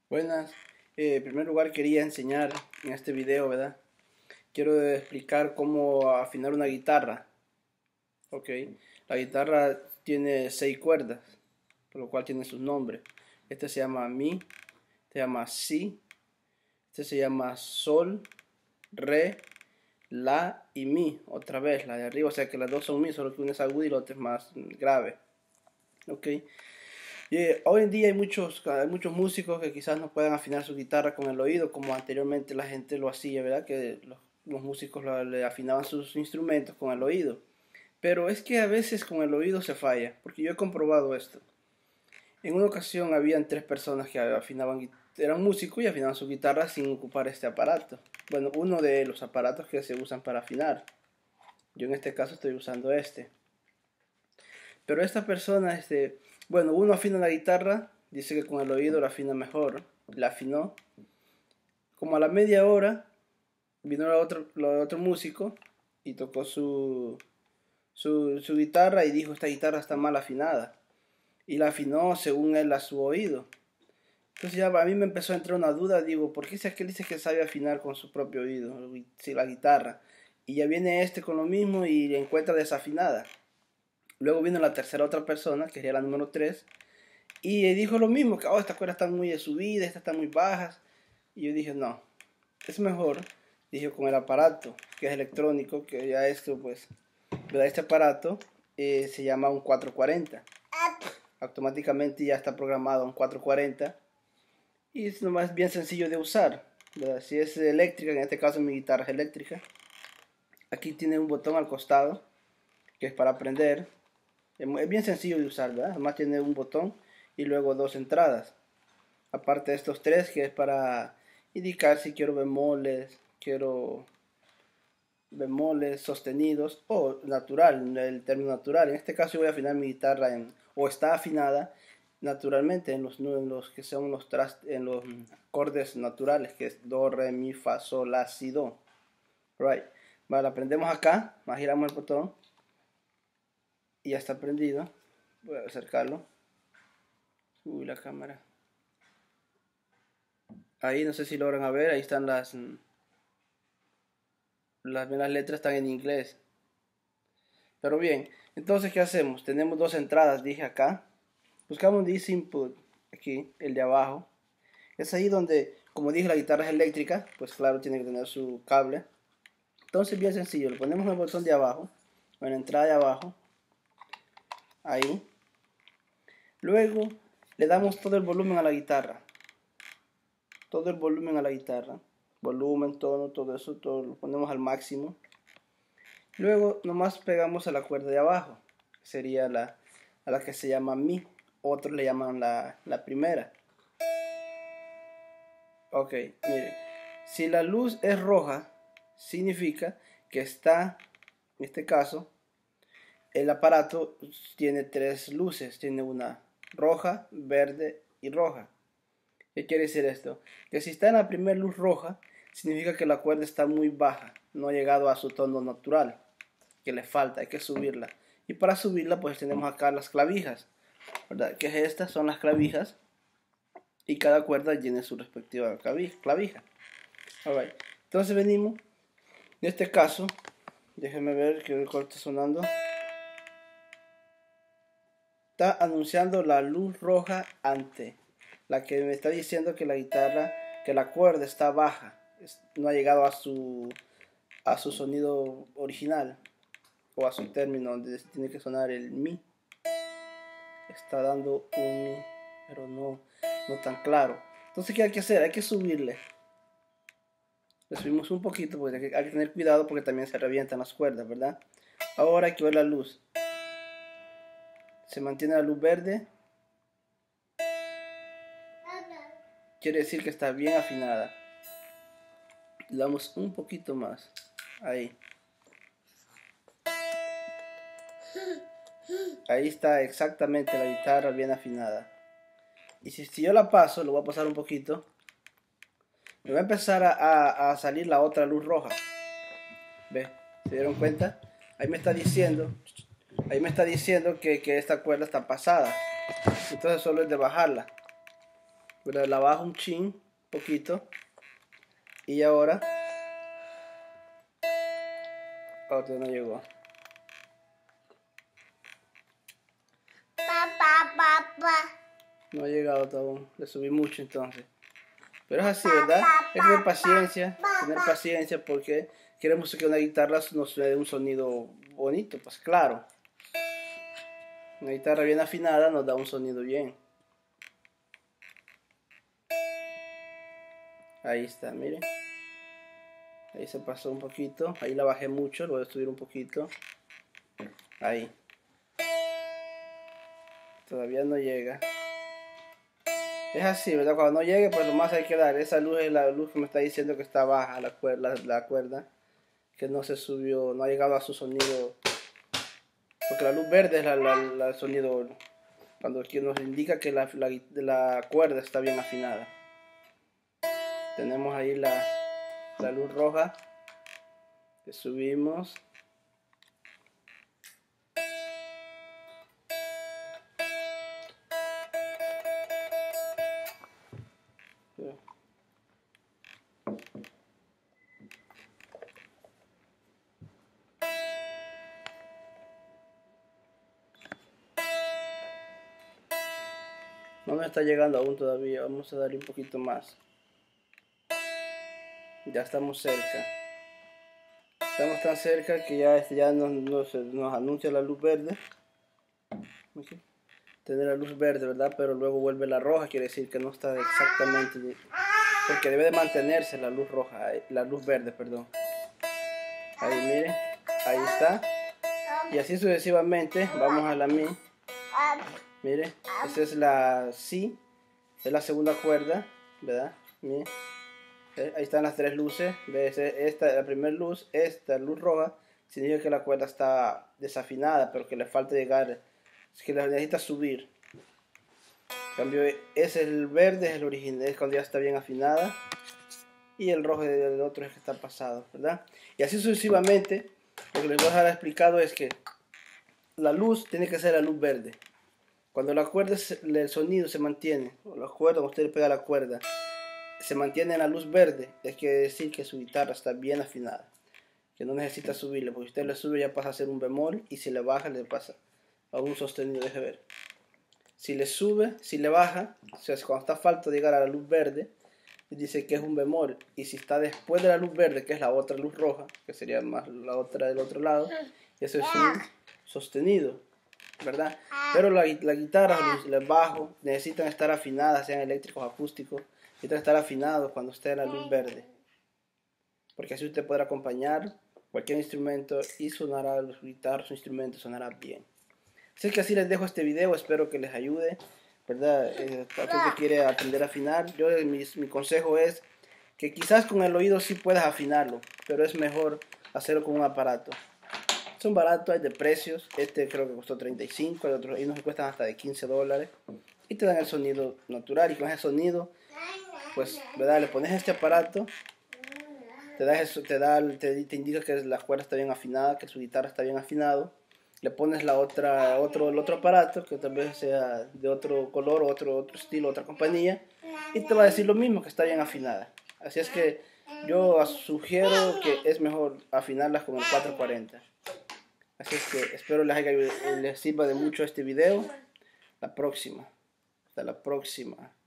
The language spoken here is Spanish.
Buenas, en primer lugar quería enseñar en este video, ¿verdad? Quiero explicar cómo afinar una guitarra. Ok, la guitarra tiene 6 cuerdas, por lo cual tiene sus nombres. Este se llama Mi, este se llama Si, este se llama Sol, Re, La y Mi. Otra vez, la de arriba, o sea que las dos son Mi, solo que una es aguda y la otra es más grave. Ok. Hoy en día hay muchos músicos que quizás no puedan afinar su guitarra con el oído como anteriormente la gente lo hacía, ¿verdad? Que los músicos le afinaban sus instrumentos con el oído. Pero es que a veces con el oído se falla, porque yo he comprobado esto. En una ocasión habían 3 personas que eran músicos y afinaban su guitarra sin ocupar este aparato. Bueno, uno de los aparatos que se usan para afinar. Yo en este caso estoy usando este. Pero esta persona, bueno, uno afina la guitarra, dice que con el oído la afina mejor. La afinó. Como a la media hora, vino el otro músico y tocó su guitarra y dijo: esta guitarra está mal afinada. Y la afinó según él a su oído. Entonces ya a mí me empezó a entrar una duda, digo, ¿por qué si aquel dice que sabe afinar con su propio oído, si la guitarra? Y ya viene este con lo mismo y la encuentra desafinada. Luego vino la tercera otra persona, que sería la número 3, y dijo lo mismo, que estas cuerdas están muy subidas, estas están muy bajas. Y yo dije, no, es mejor, dije, con el aparato, que es electrónico, que ya esto, pues, ¿verdad? Este aparato se llama un 440. Automáticamente ya está programado un 440. Y es nomás bien sencillo de usar, ¿verdad? Si es eléctrica, en este caso mi guitarra es eléctrica. Aquí tiene un botón al costado, que es para prender. Es bien sencillo de usar, ¿verdad? Además tiene un botón y luego 2 entradas. Aparte de estos 3, que es para indicar si quiero bemoles sostenidos o natural, el término natural. En este caso yo voy a afinar mi guitarra o está afinada naturalmente en los que son en los acordes naturales, que es do, re, mi, fa, sol, la, si, do. Right. Vale, la prendemos acá, giramos el botón y ya está prendido. Voy a acercarlo. Uy, la cámara. Ahí no sé si logran ver, ahí están las letras están en inglés. Pero bien, entonces ¿qué hacemos? Tenemos 2 entradas, dije acá. Buscamos this input, aquí, el de abajo. Es ahí donde, como dije, la guitarra es eléctrica, pues claro, tiene que tener su cable. Entonces bien sencillo, le ponemos el botón de abajo, en la entrada de abajo, ahí. Luego le damos todo el volumen a la guitarra. Todo el volumen a la guitarra. Volumen, tono, todo eso, todo lo ponemos al máximo. Luego nomás pegamos a la cuerda de abajo, que sería a la que se llama Mi. Otros le llaman la primera. Ok, mire. Si la luz es roja, significa que está, en este caso, el aparato tiene 3 luces. Tiene una roja, verde y roja. ¿Qué quiere decir esto? Que si está en la primera luz roja, significa que la cuerda está muy baja, no ha llegado a su tono natural, que le falta, hay que subirla. Y para subirla pues tenemos acá las clavijas, ¿verdad? Que estas son las clavijas y cada cuerda tiene su respectiva clavija. Alright. Entonces venimos, en este caso, déjenme ver que el corte está sonando. Está anunciando la luz roja ante la que me está diciendo que la guitarra, que la cuerda está baja, no ha llegado a su sonido original o a su término donde tiene que sonar el Mi. Está dando un Mi, pero no tan claro. Entonces, ¿qué hay que hacer? Hay que subirle. Le subimos un poquito porque hay que tener cuidado porque también se revientan las cuerdas, ¿verdad? Ahora hay que ver la luz. Se mantiene la luz verde. Quiere decir que está bien afinada. Le damos un poquito más. Ahí. Ahí está exactamente la guitarra bien afinada. Y si yo la paso, lo voy a pasar un poquito, me va a empezar a salir la otra luz roja. ¿Ve? ¿Se dieron cuenta? Ahí me está diciendo que esta cuerda está pasada. Entonces solo es de bajarla. ¿verdad? La bajo un chin, poquito. Y ahora no llegó. No ha llegado aún. Le subí mucho entonces. Pero es así, ¿verdad? Es tener paciencia porque queremos que una guitarra nos dé un sonido bonito, pues claro. Una guitarra bien afinada nos da un sonido bien. Ahí está, miren. Ahí se pasó un poquito. Ahí la bajé mucho, lo voy a subir un poquito. Ahí. Todavía no llega. Es así, ¿verdad? Cuando no llegue, pues lo más hay que dar. Esa luz es la luz que me está diciendo que está baja la cuerda. Que no se subió, no ha llegado a su sonido. Porque la luz verde es el sonido cuando nos indica que la cuerda está bien afinada. Tenemos ahí la luz roja. Que subimos. No me está llegando aún todavía, vamos a darle un poquito más. Ya estamos cerca. Estamos tan cerca que ya nos anuncia la luz verde. Okay. Tener la luz verde, ¿verdad? Pero luego vuelve la roja, quiere decir que no está exactamente... Porque debe de mantenerse la luz roja, la luz verde, perdón. Ahí miren, ahí está. Y así sucesivamente, vamos a la Mi. Mire, esta es la Si, es la segunda cuerda, ¿verdad? Mire. Ahí están las tres luces. ¿Ves? Esta, la primera luz, esta luz roja, significa que la cuerda está desafinada, pero que le falta llegar, es que la necesita subir. En cambio, es el verde, es el original, es cuando ya está bien afinada. Y el rojo del otro es que está pasado, ¿verdad? Y así sucesivamente, lo que les voy a dejar explicado es que la luz tiene que ser la luz verde. Cuando la cuerda, el sonido se mantiene, o la cuerda, cuando usted le pega la cuerda, se mantiene en la luz verde, es que decir que su guitarra está bien afinada, que no necesita subirle, porque si usted le sube ya pasa a ser un bemol, y si le baja le pasa a un sostenido, deje ver. Si le sube, si le baja, o sea, cuando está a falta de llegar a la luz verde, dice que es un bemol, y si está después de la luz verde, que es la otra luz roja, que sería más la otra del otro lado, eso es un sostenido, ¿verdad? Pero la guitarra, el bajo, necesitan estar afinadas, sean eléctricos o acústicos, necesitan estar afinados cuando esté en la luz verde, porque así usted podrá acompañar cualquier instrumento y sonará, su guitarra, su instrumento sonará bien. Así que así les dejo este video, espero que les ayude, ¿verdad? Para quien quiere aprender a afinar, mi consejo es que quizás con el oído sí puedas afinarlo, pero es mejor hacerlo con un aparato. Son baratos, hay de precios. Este creo que costó 35, el otro, y nos cuestan hasta de $15. Y te dan el sonido natural. Y con ese sonido, pues, ¿verdad? Le pones este aparato, te indica que la cuerda está bien afinada, que su guitarra está bien afinado. Le pones el otro aparato, que tal vez sea de otro color, otro estilo, otra compañía, y te va a decir lo mismo, que está bien afinada. Así es que yo sugiero que es mejor afinarlas con el 440. Así es que espero les sirva de mucho este video. Hasta la próxima.